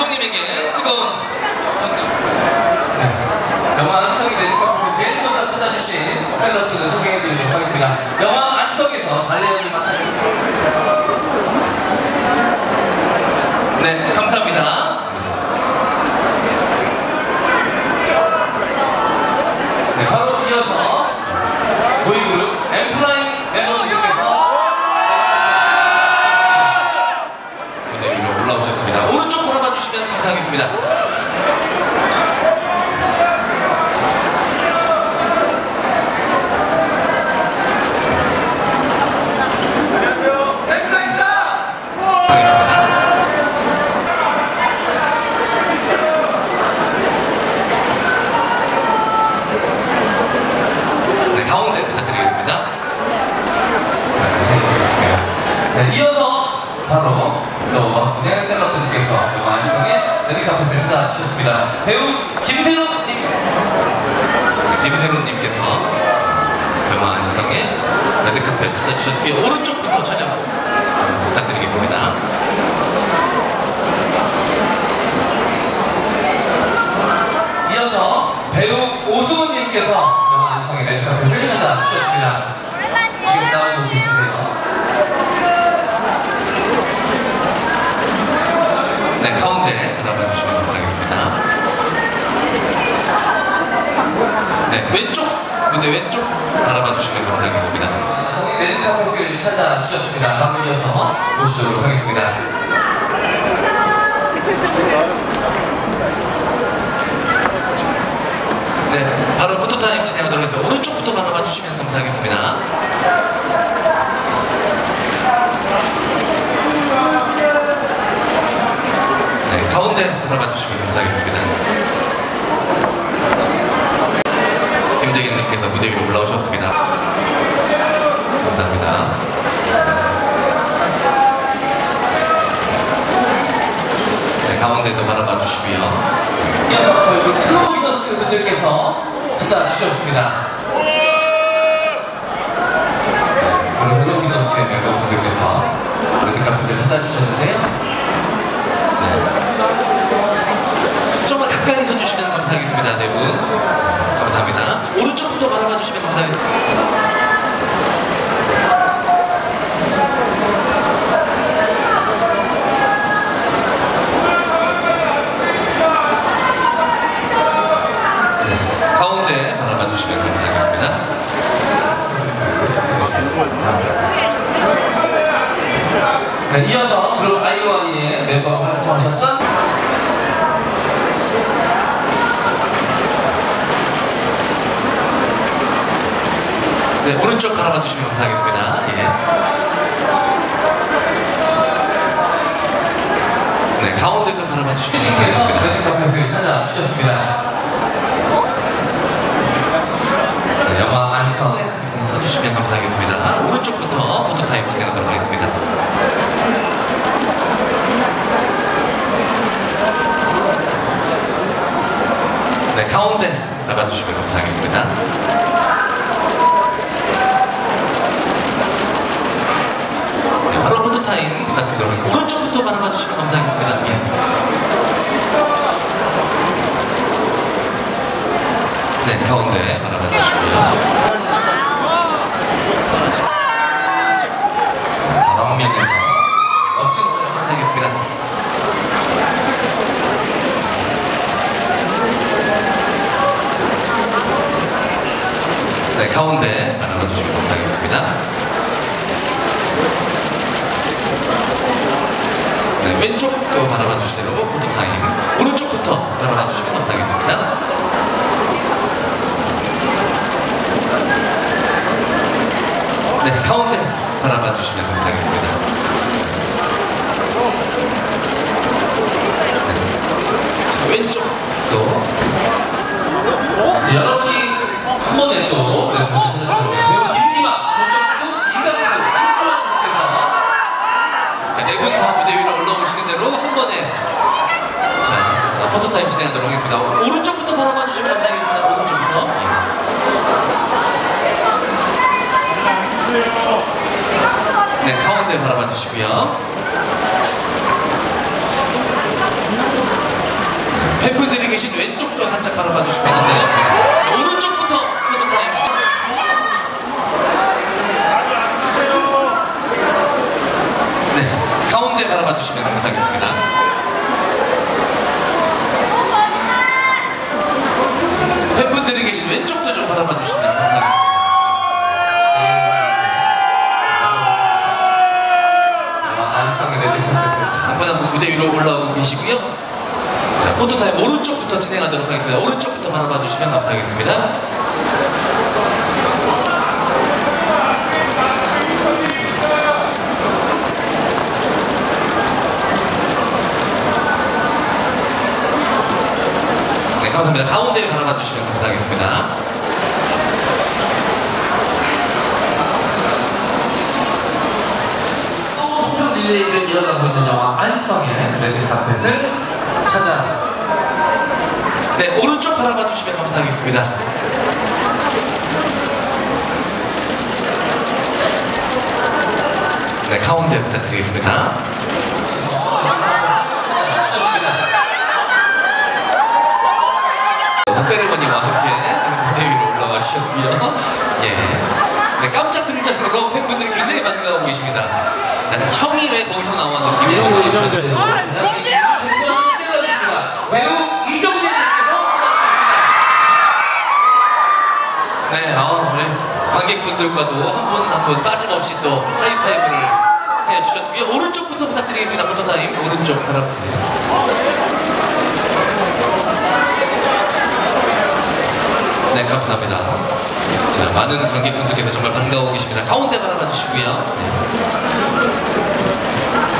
감독님에게 뜨거운 정답. 영화 안수성이 레드카펫에서 제일 먼저 찾아주신 셀럽분을 소개해드리도록 하겠습니다. 영화 안수성에서 발레 연기 맡은. 네, 감사합니다. 네, 바로 이어서 보이그룹 엠플라잉 멤버분들께서 무대 위로 올라오셨습니다. 오른쪽 바라봐 주시면 감사하겠습니다. 네, 이어서 바로 또 분야의 셀럽분께서 영화 안수성의 레드카펫을 찾아주셨습니다. 배우 김세론님께서 영화 안수성의 레드카펫 찾아주셨고요. 오른쪽부터 촬영 부탁드리겠습니다. 이어서 배우 오승훈님께서 영화 안수성의 레드카펫을 찾아주셨습니다. 지금 나오고 계신데요. 네, 가운데 바라봐 주시면 감사하겠습니다. 네, 무대 왼쪽 바라봐 주시면 감사하겠습니다. 레드카펫을 찾아주셨습니다. 다음 이어서 모시도록 하겠습니다. 네, 바로 포토타임 진행하도록 하겠습니다. 오른쪽부터 바라봐 주시면 감사하겠습니다. 네, 가운데 바라봐 주시면 감사하겠습니다. 김재경님께서 무대 위로 올라오셨습니다. 감사합니다. 네, 가운데도 바라봐 주시고요. 이어서 걸그룹 트로비너스 분들께서 찾아주셨습니다. 그리고 트로비너스의 멤버분들께서 레드카펫을 찾아주셨는데요. 조금만 가까이 서주시면 감사하겠습니다. 네 분 감사합니다. 오른쪽부터 바라봐 주시면 감사하겠습니다. 네, 가운데 바라봐 주시면 감사하겠습니다. 네, 이어서 그룹 아이오아이의 멤버가 활동하셨던 네, 오른쪽 바라봐 주시면 감사하겠습니다. 예. 네, 가운데도 바라봐 주시면 감사하겠습니다. 레드카펫을 찾아주셨습니다. 네, 영화 안수성에 서주시면 감사하겠습니다. 오른쪽부터 포토타임 진행하도록 하겠습니다. 네, 가운데 바라봐 주시면 감사하겠습니다. 바로 포토타임 부탁드리도록 하겠습니다. 오른쪽부터 바라봐 주시면 감사하겠습니다. 예. 네, 가운데 바라봐 주시고요. 다방면에서 멋진 모습 감사하겠습니다. 네, 가운데 바라봐 주시면 감사하겠습니다. 네, 왼쪽도 바라봐 주시는 대로 포토타임. 오른쪽부터 바라봐 주시면 감사하겠습니다. 네, 가운데 바라봐 주시면 감사하겠습니다. 네, 왼쪽도. 네, 여러분이 한 번에 또 레드카펫 찾아주셨네요. 배우 김기만, 권정수, 이강수, 임주환 분께서 네 분 다 무대 위로 올라오시는 대로 한 번에 자, 포토타임 진행하도록 하겠습니다. 오른쪽부터 바라봐 주시면 감사하겠습니다. 오른쪽부터. 네, 가운데 바라봐 주시고요. 팬분들이 계신 왼쪽도 살짝 바라봐 주시면 감사하겠습니다. 자, 오른쪽부터 포토타임. 네, 가운데 바라봐 주시면 감사하겠습니다. 팬분들이 계신 왼쪽도 좀 바라봐 주시면 감사하겠습니다. 안성의 레드카펫 한 분 한 분 무대 위로 올라오고 계시고요. 자, 포토타임 오른쪽부터 진행하도록 하겠습니다. 오른쪽부터 바라봐 주시면 감사하겠습니다. 네, 감사합니다. 가운데 바라봐 주시면 감사하겠습니다. 릴레이를 이어가고 있는 영화 안성의 레드카펫을 찾아. 네, 오른쪽 바라봐 주시면 감사하겠습니다. 네, 가운데 부탁드리겠습니다. 세레머니와 함께 무대 위로 올라와 주셨고요. 예. 네, 깜짝 등장으로 팬분들이 굉장히 반가워하고 계십니다. 형이 왜 거기서 나와 느낌이 배우 이정재 배우 이정재님께서 찾아주셨습니다. 네, 우리 관객분들과도 한 분 한 분 빠짐없이 또 하이파이브를 해주셨고요. 오른쪽부터 부탁드리겠습니다. 포토타임 오른쪽 바라봅니다. 네, 감사합니다. 자, 많은 관객분들께서 정말 반가워 계십니다. 가운데 바라봐 주시고요. 네.